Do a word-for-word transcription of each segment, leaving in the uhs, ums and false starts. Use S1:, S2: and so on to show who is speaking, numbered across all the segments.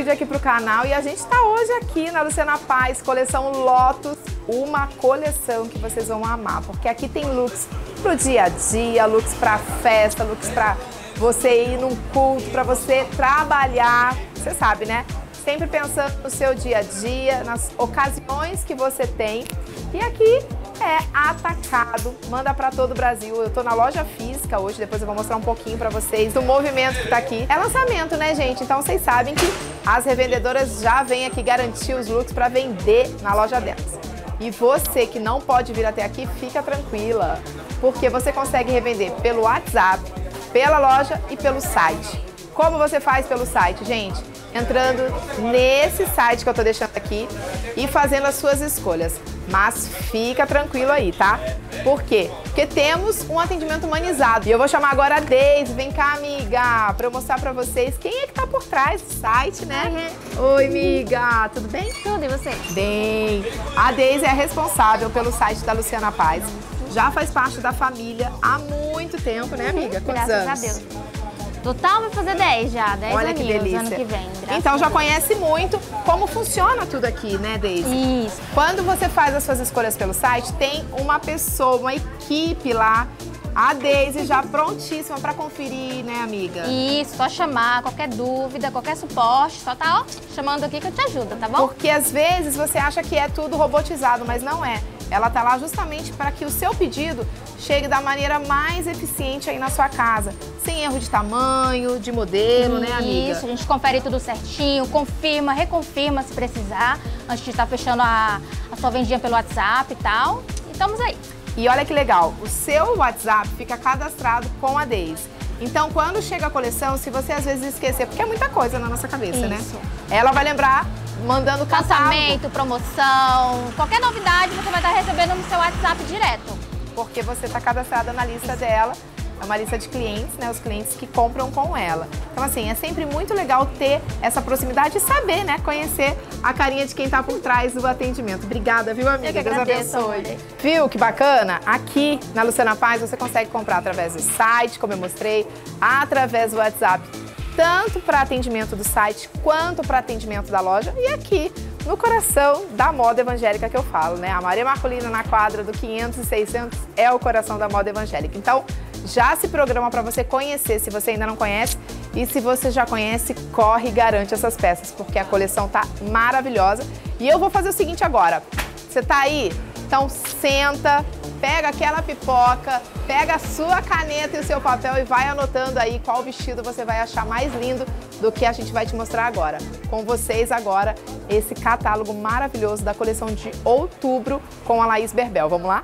S1: vídeo aqui pro canal e a gente tá hoje aqui na Luciana Paz, coleção Lotus, uma coleção que vocês vão amar, porque aqui tem looks pro dia a dia, looks pra festa, looks pra você ir num culto, pra você trabalhar, você sabe, né? Sempre pensando no seu dia a dia, nas ocasiões que você tem. E aqui é atacado, manda pra todo o Brasil. Eu tô na loja física hoje, depois eu vou mostrar um pouquinho pra vocês do movimento que tá aqui. É lançamento, né, gente? Então vocês sabem que as revendedoras já vêm aqui garantir os looks pra vender na loja delas. E você que não pode vir até aqui, fica tranquila, porque você consegue revender pelo WhatsApp, pela loja e pelo site. Como você faz pelo site, gente? Entrando nesse site que eu tô deixando aqui e fazendo as suas escolhas. Mas fica tranquilo aí, tá? Por quê? Porque temos um atendimento humanizado. E eu vou chamar agora a Deise. Vem cá, amiga, pra eu mostrar pra vocês quem é que tá por trás do site, né? Uhum. Oi, amiga, tudo bem?
S2: Tudo, e você?
S1: Bem. A Deise é responsável pelo site da Luciana Paz. Já faz parte da família há muito tempo, né, amiga? Quantos
S2: Graças
S1: anos?
S2: a Deus. Total vai fazer dez já, dez
S1: Olha que
S2: aninhos,
S1: delícia.
S2: ano que vem.
S1: Então já conhece muito como funciona tudo aqui, né, Deise?
S2: Isso.
S1: Quando você faz as suas escolhas pelo site, tem uma pessoa, uma equipe lá, a Deise já prontíssima para conferir, né, amiga?
S2: Isso, só chamar, qualquer dúvida, qualquer suporte, só tá, ó, chamando aqui que eu te ajudo, tá bom?
S1: Porque às vezes você acha que é tudo robotizado, mas não é. Ela tá lá justamente para que o seu pedido chegue da maneira mais eficiente aí na sua casa. Sem erro de tamanho, de modelo,
S2: Isso,
S1: né, amiga?
S2: Isso, a gente confere tudo certinho, confirma, reconfirma se precisar, antes de estar fechando a, a sua vendinha pelo WhatsApp e tal. E estamos aí.
S1: E olha que legal, o seu WhatsApp fica cadastrado com a Deise. Então, quando chega a coleção, se você às vezes esquecer, porque é muita coisa na nossa cabeça,
S2: Isso.
S1: né? Ela vai lembrar mandando catálogo.
S2: Lançamento, promoção, qualquer novidade você vai estar recebendo no seu WhatsApp direto.
S1: Porque você está cadastrada na lista dela, é uma lista de clientes, né? Os clientes que compram com ela. Então, assim, é sempre muito legal ter essa proximidade e saber, né? Conhecer a carinha de quem está por trás do atendimento. Obrigada, viu, amiga?
S2: Eu que
S1: Deus
S2: agradeço,
S1: abençoe.
S2: amor.
S1: Viu que bacana? Aqui na Luciana Paz você consegue comprar através do site, como eu mostrei, através do WhatsApp, tanto para atendimento do site quanto para atendimento da loja. E aqui no coração da moda evangélica que eu falo, né? A Maria Marcolina na quadra do quinhentos e seiscentos é o coração da moda evangélica. Então, já se programa para você conhecer, se você ainda não conhece. E se você já conhece, corre e garante essas peças, porque a coleção tá maravilhosa. E eu vou fazer o seguinte agora. Você tá aí? Então senta, pega aquela pipoca, pega a sua caneta e o seu papel e vai anotando aí qual vestido você vai achar mais lindo do que a gente vai te mostrar agora. Com vocês agora, esse catálogo maravilhoso da coleção de outubro com a Laís Berbel. Vamos lá?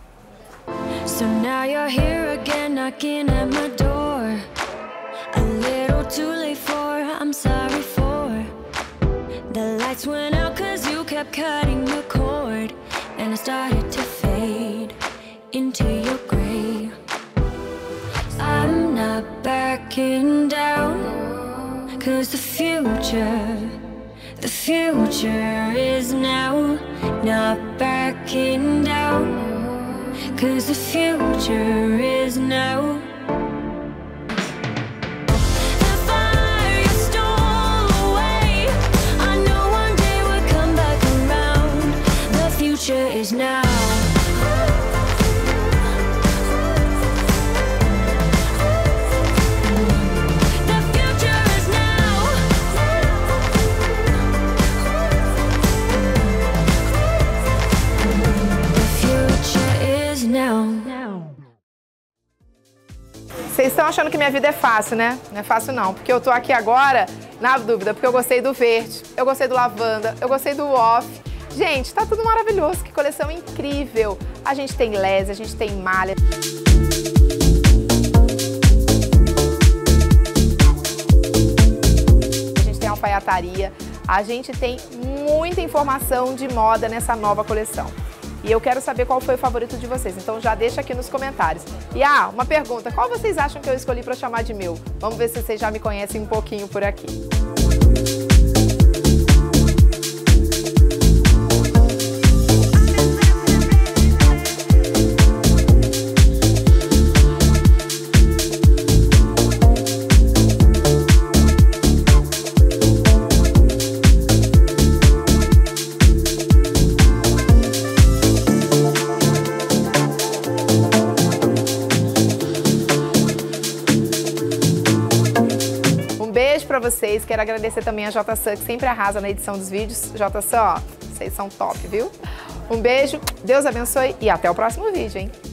S3: So now you're here again, knocking at my door. A little too late for, I'm sorry for. The lights went out cause you kept cutting the cord. And I started to fade into your gray. I'm not backing down, cause the future, the future is now. Not backing down, cause the future is now. The fire you stole away, I know one day we'll come back around. The future is now. The future is now. The future is now.
S1: Vocês estão achando que minha vida é fácil, né? Não é fácil não, porque eu tô aqui agora na dúvida, porque eu gostei do verde, eu gostei do lavanda, eu gostei do off. Gente, tá tudo maravilhoso, que coleção incrível. A gente tem lese, a gente tem malha. A gente tem alfaiataria, a gente tem muita informação de moda nessa nova coleção. E eu quero saber qual foi o favorito de vocês, então já deixa aqui nos comentários. E ah, uma pergunta, qual vocês acham que eu escolhi para chamar de meu? Vamos ver se vocês já me conhecem um pouquinho por aqui. vocês. Quero agradecer também a J Sam, que sempre arrasa na edição dos vídeos. J Sam, ó, vocês são top, viu? Um beijo, Deus abençoe e até o próximo vídeo, hein?